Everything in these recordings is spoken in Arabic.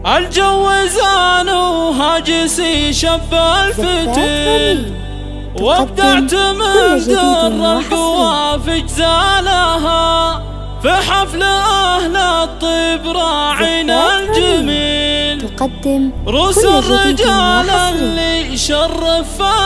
الجو زان وهاجسي شب الفتن، وابدعت من در القوى في جزالها، في حفل أهل الطيب راعينا الجميل، تقدم رؤوس الرجال اللي شرف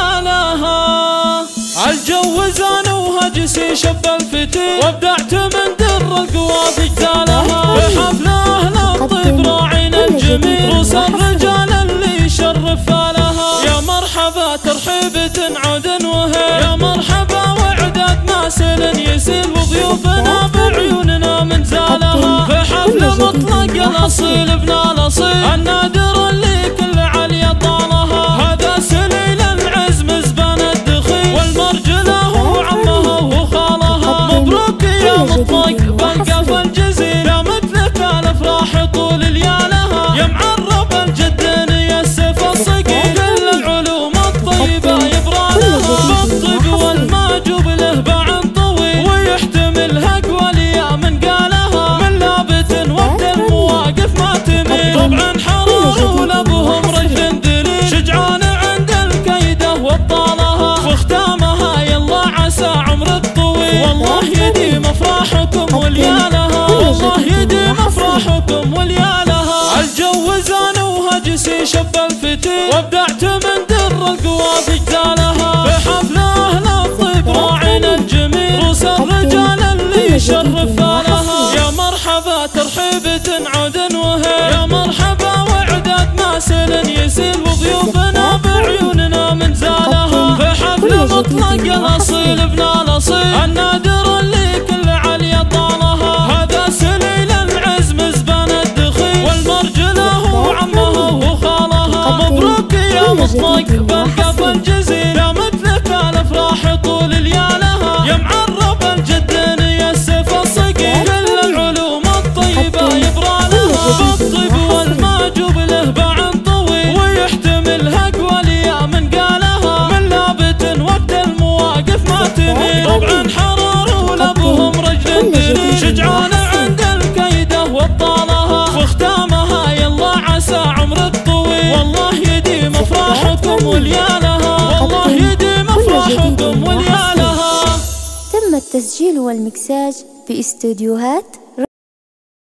فالها. الجو زان وهجسي شب الفتن، وابدعت من در القوى في جزالها، في حفل أهل الطيب راعينا الجميل، رؤوس الرجال اللي شرف فالها. يا مرحبا ترحيبة عود وهي، يا مرحبا وعداد ناسل يسيل، وضيوفنا بعيوننا من زالها، في حفل مطلق الأصيل ابن الأصيل النادر اللي كل عليا طالها. هذا سليل العزم زبان الدخيل، والمرجله وعمها وخالها. مبروك يا مطلق بالقف الجزيل، يا مثلك الافراح طول ليالها، يا معرب الجد يا السيف الصقيل، كل العلوم الطيبه يبرى لها. بالطيب والماجوب له باع طويل، ويحتمل اقوى ليا من قالها، من لابت وقت المواقف ما تميل. طبعا حرار ولبهم رجل دليل، شجعان عند الكيده وابطالها، وختامها يلا عسى عمر الطويل، والله يديم افراحكم وليالها، والله يديم افراحكم وليالها. الجو زان وهجسي شب الفتن، وابدعت من در القوى في جزالها، في حفل اهل الطيب راعينا الجميل، رؤوس الرجال اللي شرف فالها. يا مرحبا ترحيبة عود وهي، يا مرحبا وعداد ناسل يسيل، وضيوفنا بعيوننا من زالها، في حفل مطلق الأصيل ابن الأصيل النادر اللي كل عليا طالها. هذا سليل العزم زبان الدخيل، والمرجله وعمها وخالها. مبروك يا مطلق بالقف الجزيل، يا مثلك الافراح طول ليالها، يا معرب الجد يا السيف الصقيل، كل العلوم الطيبه يبرى لها. بالطيب والماجوب له باع طويل، ويحتمل اقوى ليا من قالها، من لابت وقت المواقف ما تميل. طبعا حرار ولبهم رجل دليل، شجعان عند الكيده وابطالها، وختامها يلا عسى عمر الطويل، والله يديم افراحكم وليالها، والله يديم افراحكم وليالها. تم التسجيل والمكساج في استوديوهات